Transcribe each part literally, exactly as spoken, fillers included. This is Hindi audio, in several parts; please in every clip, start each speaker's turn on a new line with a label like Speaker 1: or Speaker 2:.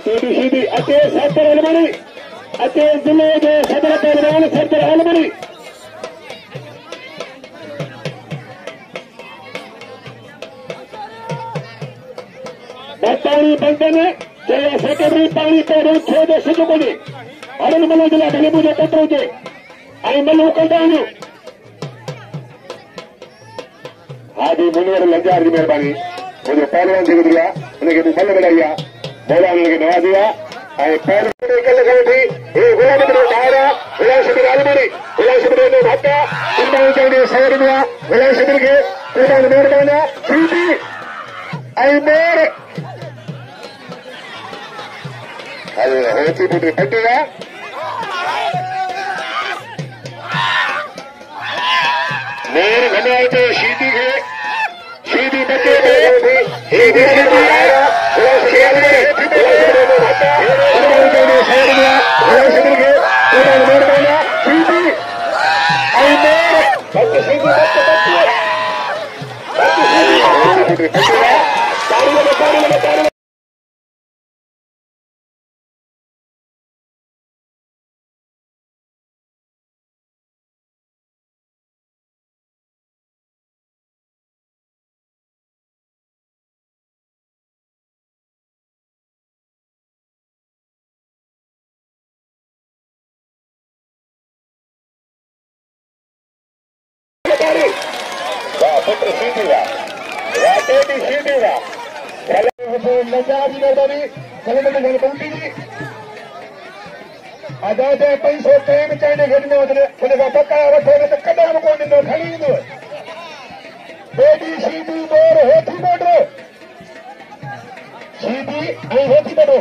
Speaker 1: सीधी अचे सदर अलमणी अचे जिले के सदर पहलवान सदर अलमणी पानी बनते ने जया सेक्रेटरी पानी पे छो दे सिद्ध बने अरुण मलो जिला भले मुझे पत्रों के आई मलो कंटाणियों आदि मुनिवर लंजार की मेहरबानी मुझे पहलवान जी गुजरिया उन्हें मल मिलाइया मौला उन्हें नवा दिया आई पहलवान कल गई थी ये गुलाम ने उठाया गुलाम शिविर आलमनी गुलाम शिविर ने भागा कुर्बान चाहिए सौ रुपया गुलाम शिविर के कुर्बान मेहरबाना सीधी आई मेर होती पुत्री पट्टेगा मेरे घने आए थे सीधी के सीधी बच्चे सीधी पुत्र सीधीगा राटेटी सीधीगा लंजारी मेहरबानी कलम में गलती जी आजाद पैसो ट्रेन चाइने घटने उतने उन्हें पक्का वठो तो कदम को ॾिनो खणी ईंदो बेटी सीधी मोर होठी मोटो सीधी ऐं होठी मोटो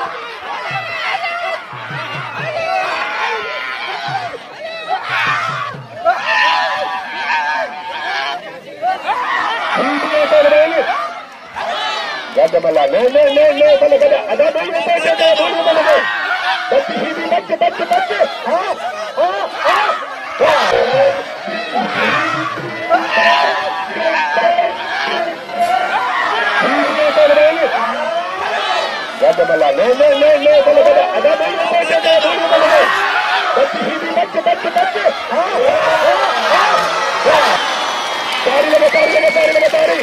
Speaker 1: गदमला ले ले ले ले बल गद अदा बोल में पैसे दे बोल में बल बच्ची सीधी बच्चे बच्चे बच्चे हां हां हां गदमला ले ले ले ले बल गद अदा बोल में पैसे दे बोल में बल बच्ची सीधी बच्चे बच्चे बच्चे हां हां तारी लगा तारी लगा तारी लगा तारी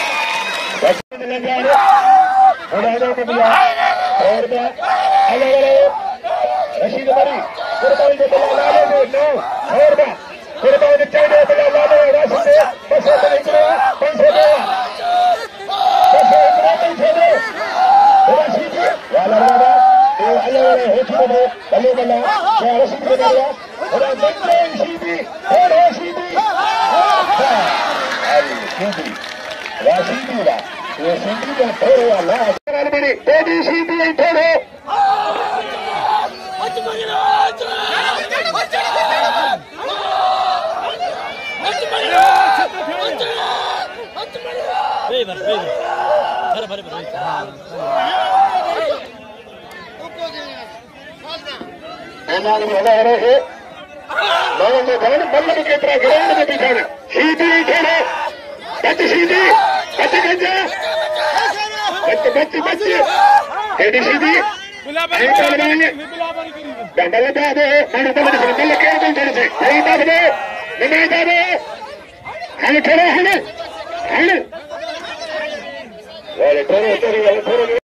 Speaker 1: उड़ाने के बिया और अलग अलग रशीद मरी कुर्बानी के बिला लाले में नौ और कुर्बानी चाहिए बिला लाले राशि से पैसे तो निकले पैसे दो पैसे इतना पैसे दो रशीद वाला वाला ये अलग अलग होती है बल्ले बल्ला क्या रशीद के बिया और बच्चे सीधी और रशीदी सीधी रशीदी ला ये सीधी का थोड़े वाला अलमनी बेटी सीधी थोड़े बल्लभ के तरह ग्राउंड में बिछाना सीधी थोड़े बच्चे सीधी बच्चे बच्चे बच्चे बच्चे बच्चे बेटी सीधी बल्ले दे मैंने बल्ले से बल्ले क्या बोल थोड़े से नहीं बात दे नहीं बात दे हमें थोड़ा हमें हमें वाले थोड़े थोड़े थोड़े